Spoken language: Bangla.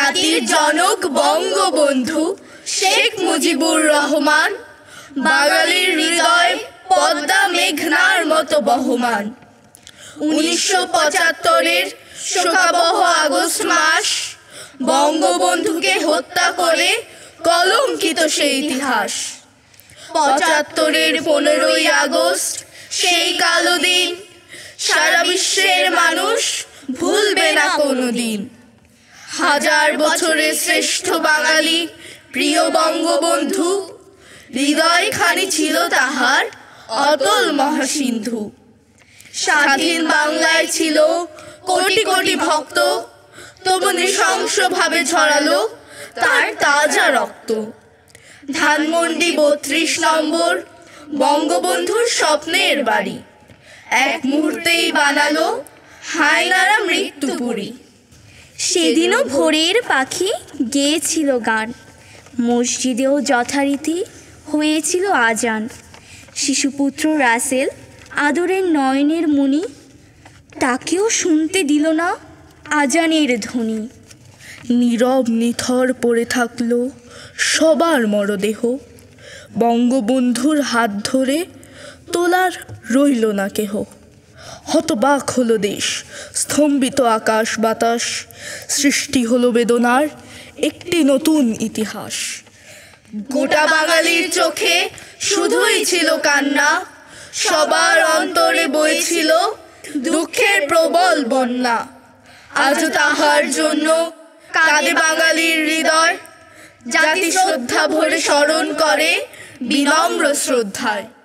জাতির জনক বঙ্গবন্ধু শেখ মুজিবুর রহমান, বাঙালির হৃদয় পদ্মা মেঘনার মতো বহমান। 1975-এর শোকাবহ আগস্ট মাস, বঙ্গবন্ধুকে হত্যা করে কলঙ্কিত সেই ইতিহাস। 75-এর 15ই আগস্ট সেই কালো দিন, সারা বিশ্বের মানুষ ভুলবে না কোনোদিন। হাজার বছরের শ্রেষ্ঠ বাঙালি প্রিয় বঙ্গবন্ধু, হৃদয়খানি ছিল তাহার অতল মহাসিন্ধু। স্বাধীন বাংলায় ছিল কোটি কোটি ভক্ত, তবু নৃশংসভাবে ঝরালো তার তাজা রক্ত। ধানমন্ডি 32 নম্বর বঙ্গবন্ধুর স্বপ্নের বাড়ি, এক মুহূর্তেই বানালো হায়নারা মৃত্যুপুরী। সেদিনও ভোরের পাখি গেয়েছিল গান, মসজিদেও যথারীতি হয়েছিল আজান। শিশুপুত্র রাসেল আদরের নয়নের মণি, তাকেও শুনতে দিল না আজানের ধ্বনি। নীরব নিথর পড়ে থাকলো সবার মরদেহ, বঙ্গবন্ধুর হাত ধরে তোলার রইল না কেহ। হতবাক হলো দেশ, স্তম্ভিত আকাশ বাতাস, সৃষ্টি হলো বেদনার একটি নতুন ইতিহাস। গোটা বাঙালির চোখে শুধুই ছিল কান্না, সবার অন্তরে বইছিল দুঃখের প্রবল বন্যা। আজও তাহার জন্য কাঁদে বাঙালির হৃদয়, জাতি শ্রদ্ধা ভরে স্মরণ করে বিনম্র শ্রদ্ধায়।